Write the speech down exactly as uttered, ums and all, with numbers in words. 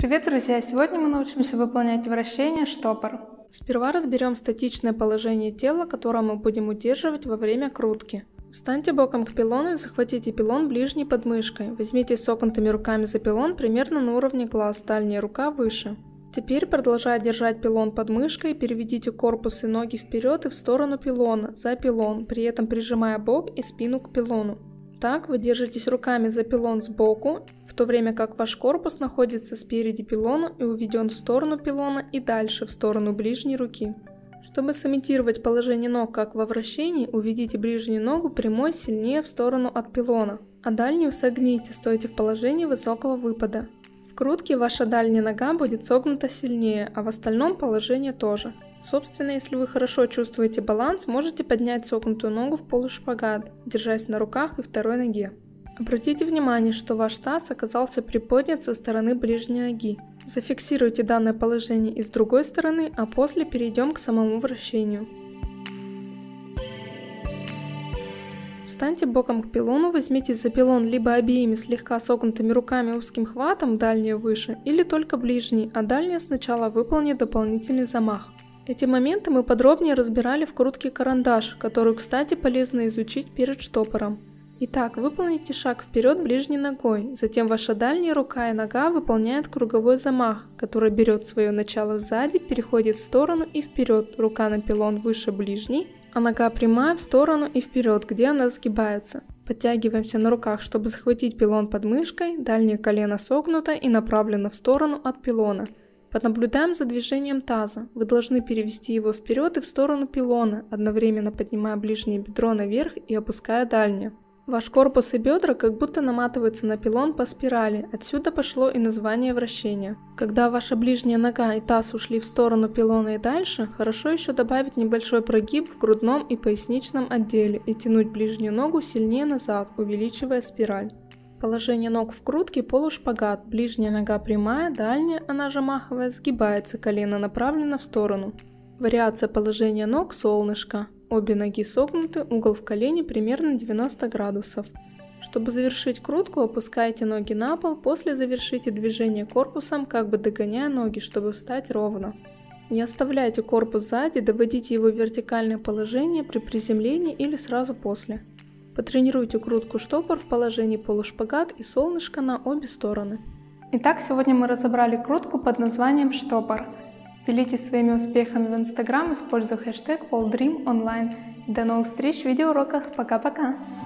Привет, друзья! Сегодня мы научимся выполнять вращение штопор. Сперва разберем статичное положение тела, которое мы будем удерживать во время крутки. Встаньте боком к пилону и захватите пилон ближней подмышкой. Возьмите согнутыми руками за пилон примерно на уровне глаз, дальняя рука выше. Теперь, продолжая держать пилон под мышкой, переведите корпус и ноги вперед и в сторону пилона, за пилон, при этом прижимая бок и спину к пилону. Так вы держитесь руками за пилон сбоку, в то время как ваш корпус находится спереди пилона и уведен в сторону пилона и дальше в сторону ближней руки. Чтобы сымитировать положение ног как во вращении, уведите ближнюю ногу прямой сильнее в сторону от пилона, а дальнюю согните, стойте в положении высокого выпада. В крутке ваша дальняя нога будет согнута сильнее, а в остальном положении тоже. Собственно, если вы хорошо чувствуете баланс, можете поднять согнутую ногу в полушпагат, держась на руках и второй ноге. Обратите внимание, что ваш таз оказался приподнят со стороны ближней ноги. Зафиксируйте данное положение и с другой стороны, а после перейдем к самому вращению. Встаньте боком к пилону, возьмите за пилон либо обеими слегка согнутыми руками узким хватом, дальние выше, или только ближний, а дальние сначала выполнит дополнительный замах. Эти моменты мы подробнее разбирали в крутке карандаш, которую, кстати, полезно изучить перед штопором. Итак, выполните шаг вперед ближней ногой, затем ваша дальняя рука и нога выполняют круговой замах, который берет свое начало сзади, переходит в сторону и вперед, рука на пилон выше ближней, а нога прямая в сторону и вперед, где она сгибается. Подтягиваемся на руках, чтобы захватить пилон под мышкой, дальнее колено согнуто и направлено в сторону от пилона. Понаблюдаем за движением таза. Вы должны перевести его вперед и в сторону пилона, одновременно поднимая ближнее бедро наверх и опуская дальнее. Ваш корпус и бедра как будто наматываются на пилон по спирали, отсюда пошло и название вращения. Когда ваша ближняя нога и таз ушли в сторону пилона и дальше, хорошо еще добавить небольшой прогиб в грудном и поясничном отделе и тянуть ближнюю ногу сильнее назад, увеличивая спираль. Положение ног в крутке полушпагат, ближняя нога прямая, дальняя, она же маховая, сгибается, колено направлено в сторону. Вариация положения ног солнышко. Обе ноги согнуты, угол в колене примерно девяносто градусов. Чтобы завершить крутку, опускайте ноги на пол, после завершите движение корпусом, как бы догоняя ноги, чтобы встать ровно. Не оставляйте корпус сзади, доводите его в вертикальное положение при приземлении или сразу после. Потренируйте крутку штопор в положении полушпагат и солнышко на обе стороны. Итак, сегодня мы разобрали крутку под названием штопор. Делитесь своими успехами в Instagram, используя хэштег полдримонлайн. До новых встреч в видеоуроках. Пока-пока!